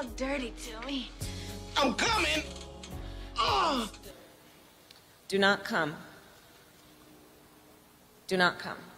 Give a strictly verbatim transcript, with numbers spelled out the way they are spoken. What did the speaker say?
talk dirty to me. I'm coming! Oh. Do not come. Do not come.